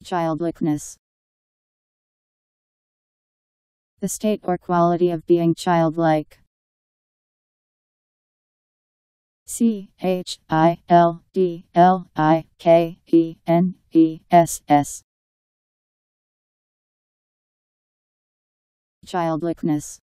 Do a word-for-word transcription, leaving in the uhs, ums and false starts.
Childlikeness. The state or quality of being childlike. C H I L D L I K E N E S S. Childlikeness.